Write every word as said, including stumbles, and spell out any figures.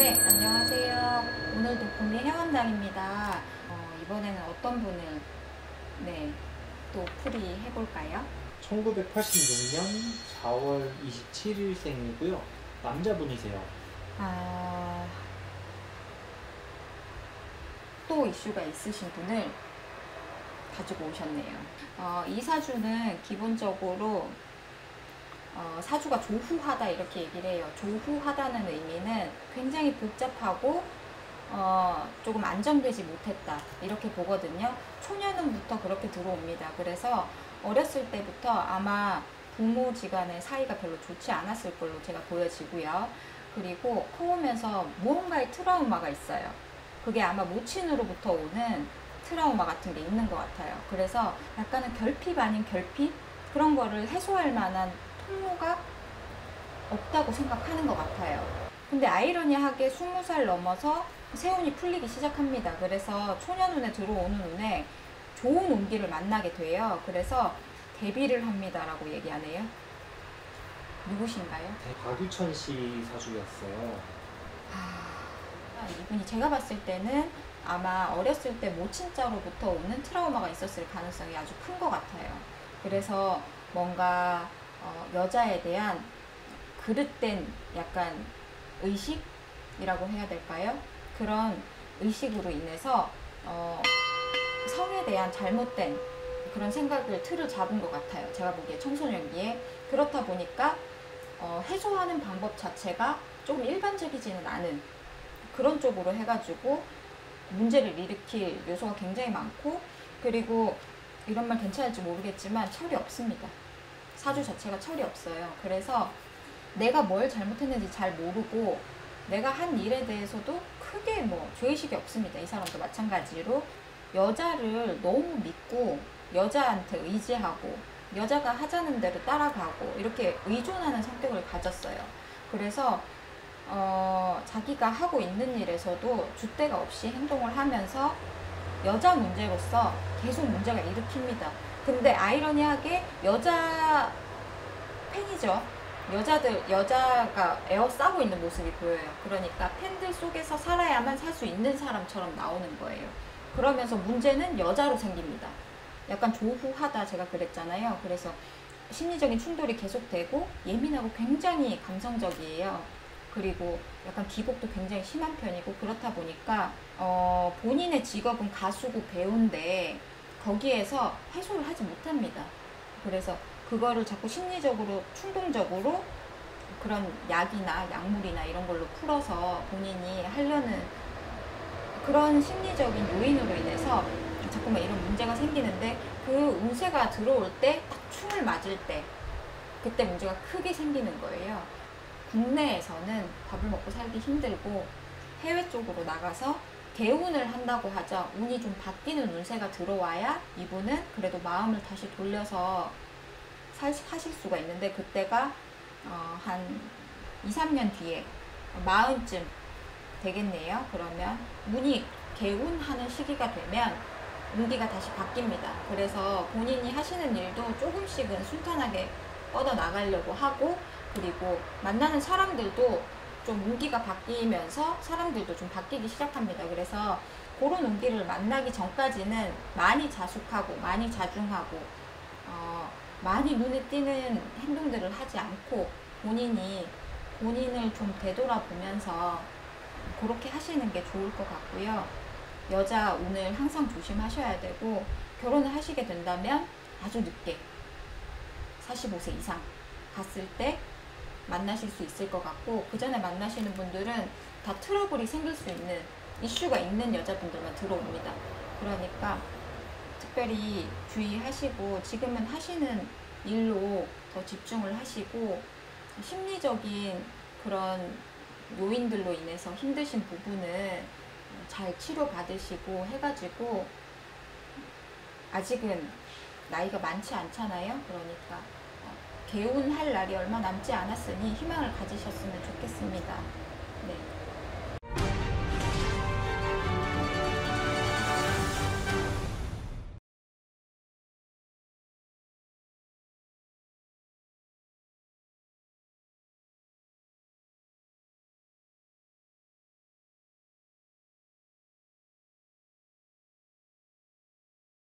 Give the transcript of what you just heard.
네, 안녕하세요. 오늘도 봄의 회원당입니다. 어, 이번에는 어떤 분을 네, 또 풀이 해볼까요? 천구백팔십육 년 사월 이십칠일생이고요. 남자분이세요. 아, 또 이슈가 있으신 분을 가지고 오셨네요. 어, 이 사주는 기본적으로 어, 사주가 조후하다 이렇게 얘기를 해요. 조후하다는 의미는 굉장히 복잡하고 어, 조금 안정되지 못했다 이렇게 보거든요. 초년운부터 그렇게 들어옵니다. 그래서 어렸을 때부터 아마 부모지간의 사이가 별로 좋지 않았을 걸로 제가 보여지고요. 그리고 커오면서 무언가의 트라우마가 있어요. 그게 아마 모친으로부터 오는 트라우마 같은 게 있는 것 같아요. 그래서 약간은 결핍 아닌 결핍? 그런 거를 해소할 만한 통로가 없다고 생각하는 것 같아요. 근데 아이러니하게 스무 살 넘어서 세운이 풀리기 시작합니다. 그래서 초년운에 들어오는 운에 좋은 운기를 만나게 돼요. 그래서 데뷔를 합니다라고 얘기하네요. 누구신가요? 박유천 씨 사주였어요. 아, 이분이 제가 봤을 때는 아마 어렸을 때 모친자로부터 오는 트라우마가 있었을 가능성이 아주 큰 것 같아요. 그래서 뭔가 어, 여자에 대한 그릇된 약간 의식이라고 해야 될까요? 그런 의식으로 인해서 어, 성에 대한 잘못된 그런 생각을 틀을 잡은 것 같아요. 제가 보기에 청소년기에. 그렇다 보니까 어, 해소하는 방법 자체가 조금 일반적이지는 않은 그런 쪽으로 해가지고 문제를 일으킬 요소가 굉장히 많고, 그리고 이런 말 괜찮을지 모르겠지만 철이 없습니다. 사주 자체가 철이 없어요. 그래서 내가 뭘 잘못했는지 잘 모르고 내가 한 일에 대해서도 크게 뭐 죄의식이 없습니다. 이 사람도 마찬가지로 여자를 너무 믿고 여자한테 의지하고 여자가 하자는 대로 따라가고 이렇게 의존하는 성격을 가졌어요. 그래서 어, 자기가 하고 있는 일에서도 줏대가 없이 행동을 하면서 여자 문제로서 계속 문제가 일으킵니다. 근데 아이러니하게 여자 팬이죠. 여자들, 여자가 에어싸고 있는 모습이 보여요. 그러니까 팬들 속에서 살아야만 살 수 있는 사람처럼 나오는 거예요. 그러면서 문제는 여자로 생깁니다. 약간 조후하다 제가 그랬잖아요. 그래서 심리적인 충돌이 계속되고 예민하고 굉장히 감성적이에요. 그리고 약간 기복도 굉장히 심한 편이고, 그렇다 보니까 어, 본인의 직업은 가수고 배우인데 거기에서 해소를 하지 못합니다. 그래서 그거를 자꾸 심리적으로 충동적으로 그런 약이나 약물이나 이런 걸로 풀어서 본인이 하려는 그런 심리적인 요인으로 인해서 자꾸만 이런 문제가 생기는데, 그 운세가 들어올 때 딱 충을 맞을 때 그때 문제가 크게 생기는 거예요. 국내에서는 밥을 먹고 살기 힘들고 해외 쪽으로 나가서 개운을 한다고 하죠. 운이 좀 바뀌는 운세가 들어와야 이분은 그래도 마음을 다시 돌려서 사실 수가 있는데, 그때가 어, 한 이, 삼 년 뒤에 마흔쯤 되겠네요. 그러면 운이 개운하는 시기가 되면 운기가 다시 바뀝니다. 그래서 본인이 하시는 일도 조금씩은 순탄하게 뻗어 나가려고 하고, 그리고 만나는 사람들도 좀 운기가 바뀌면서 사람들도 좀 바뀌기 시작합니다. 그래서 그런 운기를 만나기 전까지는 많이 자숙하고 많이 자중하고 어, 많이 눈에 띄는 행동들을 하지 않고 본인이 본인을 좀 되돌아보면서 그렇게 하시는 게 좋을 것 같고요. 여자 운을 항상 조심하셔야 되고, 결혼을 하시게 된다면 아주 늦게 사십오 세 이상 갔을 때 만나실 수 있을 것 같고, 그 전에 만나시는 분들은 다 트러블이 생길 수 있는 이슈가 있는 여자분들만 들어옵니다. 그러니까 특별히 주의하시고 지금은 하시는 일로 더 집중을 하시고, 심리적인 그런 요인들로 인해서 힘드신 부분은 잘 치료받으시고 해가지고, 아직은 나이가 많지 않잖아요. 그러니까 개운할 날이 얼마 남지 않았으니 희망을 가지셨으면 좋겠습니다. 네.